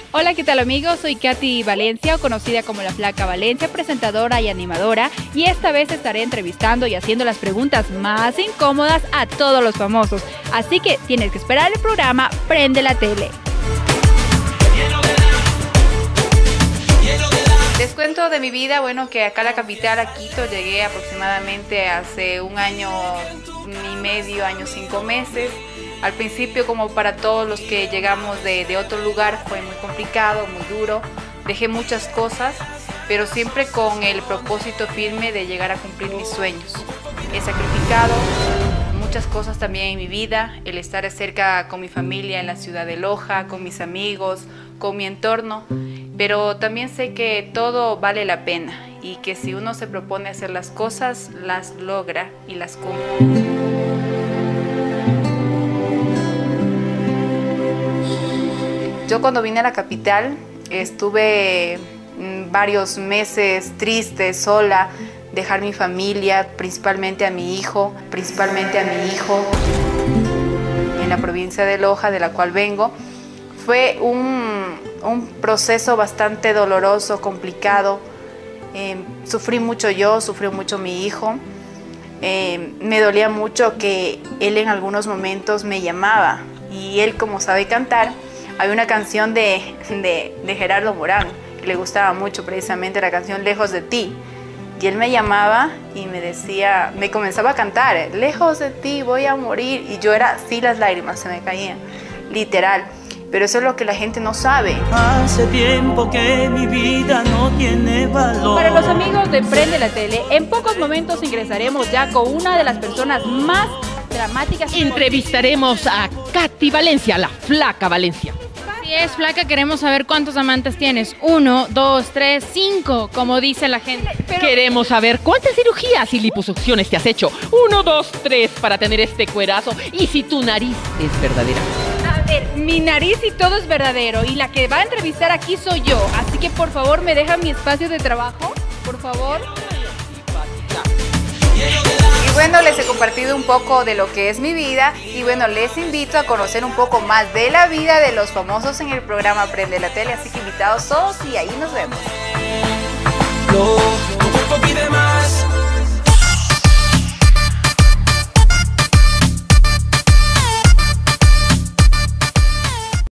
Hola, ¿qué tal amigos? Soy Katy Valencia, conocida como La Flaca Valencia, presentadora y animadora, y esta vez estaré entrevistando y haciendo las preguntas más incómodas a todos los famosos. Así que tienes que esperar el programa Prende la Tele. Les cuento de mi vida, que acá a la capital, a Quito, llegué aproximadamente hace un año y medio, año 5 meses. Al principio, como para todos los que llegamos de otro lugar, fue muy complicado, muy duro. Dejé muchas cosas, pero siempre con el propósito firme de llegar a cumplir mis sueños. He sacrificado muchas cosas también en mi vida, el estar cerca con mi familia en la ciudad de Loja, con mis amigos, con mi entorno, pero también sé que todo vale la pena y que si uno se propone hacer las cosas, las logra y las cumple. Yo cuando vine a la capital estuve varios meses triste, sola, dejar mi familia, principalmente a mi hijo, en la provincia de Loja, de la cual vengo. Fue un proceso bastante doloroso, complicado. Sufrí mucho yo, sufrió mucho mi hijo. Me dolía mucho que él en algunos momentos me llamaba y él, como sabe cantar, hay una canción de Gerardo Morán que le gustaba mucho, precisamente la canción Lejos de ti. Y él me llamaba y me decía, me comenzaba a cantar, lejos de ti voy a morir. Y yo era así, las lágrimas se me caían, literal. Pero eso es lo que la gente no sabe. Hace tiempo que mi vida no tiene valor. Para los amigos de Prende la Tele, en pocos momentos ingresaremos ya con una de las personas más dramáticas. Entrevistaremos a Katy Valencia, La Flaca Valencia. Si es flaca, queremos saber cuántos amantes tienes. 1, 2, 3, 5, como dice la gente. Queremos saber cuántas cirugías y liposucciones te has hecho. 1, 2, 3 para tener este cuerazo. Y si tu nariz es verdadera. A ver, mi nariz y todo es verdadero. Y la que va a entrevistar aquí soy yo. Así que por favor, ¿me dejan mi espacio de trabajo? Por favor. Y bueno, les he compartido un poco de lo que es mi vida y bueno, les invito a conocer un poco más de la vida de los famosos en el programa Prende la Tele, así que invitados todos y ahí nos vemos. Tu cuerpo pide más.